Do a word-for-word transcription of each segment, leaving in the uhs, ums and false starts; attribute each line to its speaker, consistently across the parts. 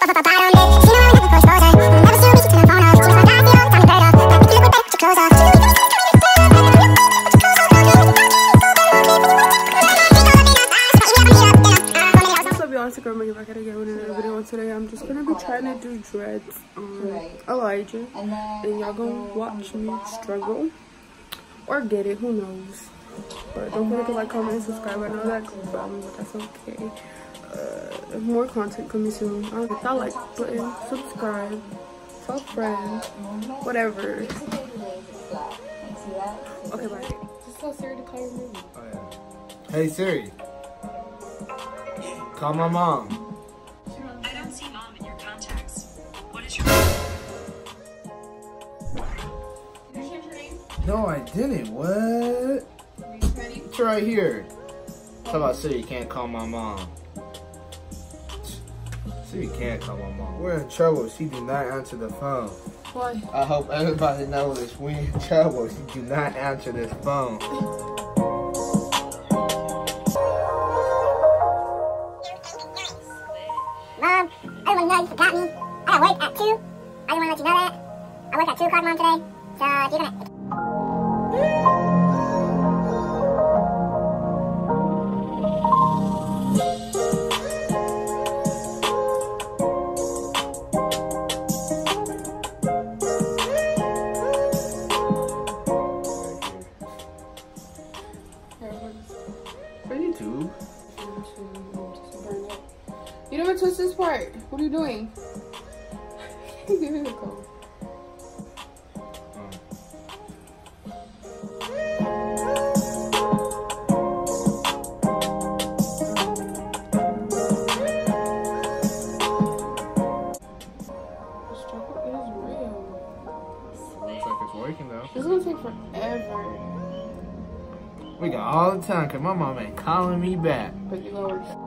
Speaker 1: Today I'm just gonna be trying to do dreads on Elijah, and y'all gonna watch me struggle or get it, who knows. But don't forget to like, comment, and subscribe. I know that goes wrong, but that's okay. Uh, more content coming soon. I don't know, like button, subscribe, tell friends, whatever. Okay, bye. Just tell Siri to call your movie.
Speaker 2: Oh, yeah. Hey Siri, call my mom.
Speaker 3: I don't see mom in your contacts. What is your Did you change your name?
Speaker 2: No, I didn't. What?
Speaker 3: Are you ready?
Speaker 2: It's right here. How about Siri can't call my mom? Siri can't call my mom. We're in trouble. She do not answer the phone.
Speaker 1: Why?
Speaker 2: I hope everybody knows this. We're in trouble. She do not answer this phone.
Speaker 4: Mom, everyone knows you forgot me. I got work at two. I just want to let you know that. I work at two o'clock, Mom, today. So if you're gonna...
Speaker 2: For YouTube.
Speaker 1: You never twist this part. What are you doing? Give me the code. The struggle is real.
Speaker 2: Looks like it's working though.
Speaker 1: This is gonna take forever.
Speaker 2: We got all the time because my mom ain't calling me back.
Speaker 1: But you gotta work it.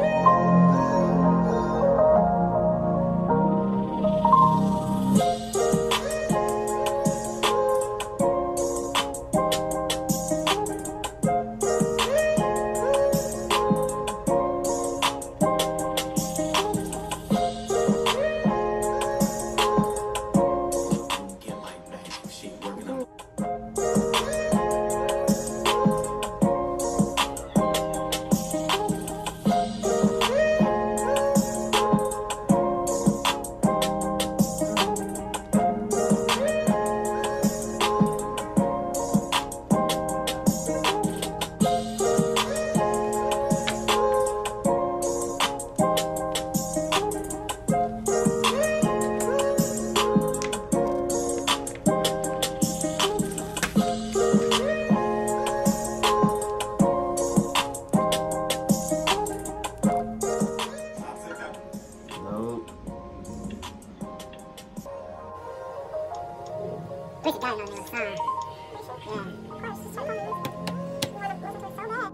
Speaker 4: Pretty guy on the other side. Yeah. Of course, it's so funny. You want to listen to it so bad.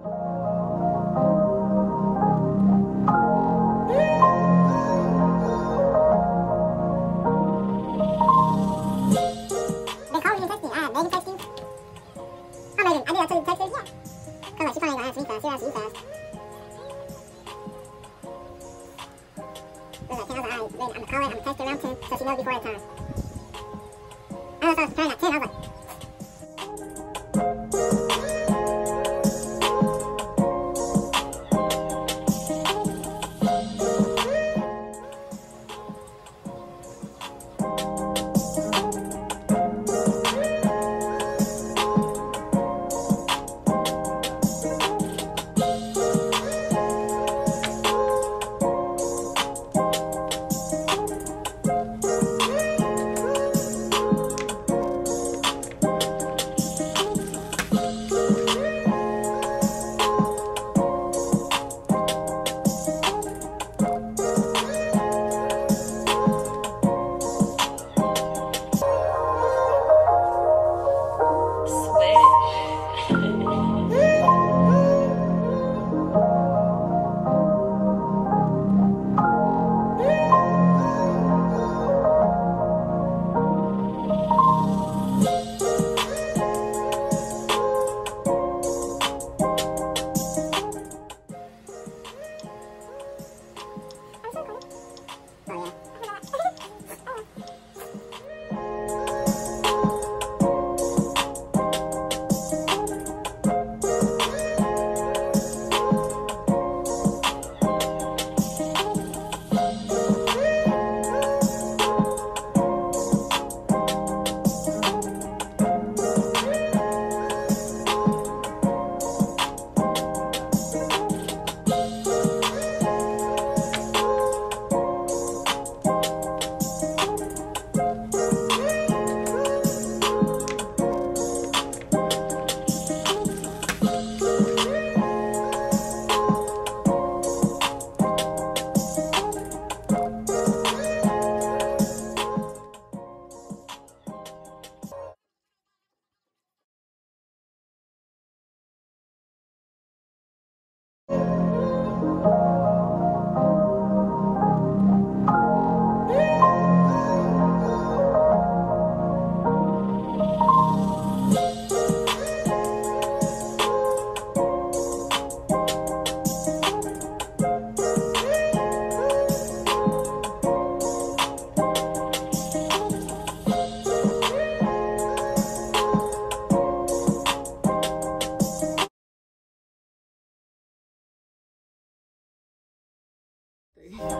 Speaker 4: They called me and texted me. Ah, Megan texted you? Oh, Megan, I did. I told you to text her. Yeah. Come on, she probably gonna ask me fast. She'll ask you fast. Look, I think I was like, alright, I'm gonna call her. I'm gonna text her around ten so she knows before that time. I was preparing at ten, I was like...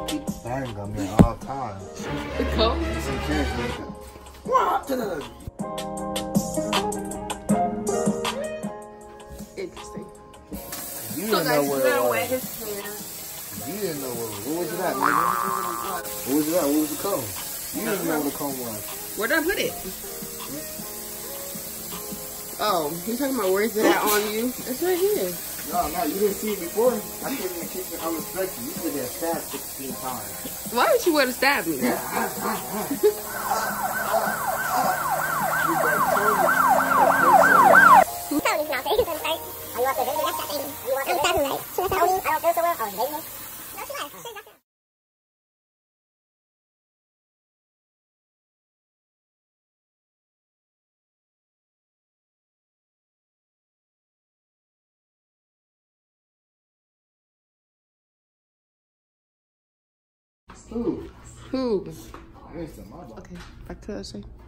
Speaker 2: keep banging on me all the time.
Speaker 1: The coat?
Speaker 2: Some kids what?
Speaker 1: Interesting.
Speaker 2: You
Speaker 1: So
Speaker 2: didn't
Speaker 1: guys,
Speaker 2: know where
Speaker 1: he's
Speaker 2: it
Speaker 1: gonna
Speaker 2: was.
Speaker 1: wet his hair.
Speaker 2: You didn't know where it was. What was it at, nigga? What was it at? What was the comb? You didn't know where the comb was.
Speaker 1: Where did I put it? Oh, he's talking about where's it at on you? It's right here.
Speaker 2: No, no, you didn't see it before. I came in the kitchen unexpected. You did that stab sixteen times.
Speaker 1: Why would you want to stab me?
Speaker 2: Who?
Speaker 1: Who?
Speaker 2: I ain't said my dog.
Speaker 1: Okay, back to the other side.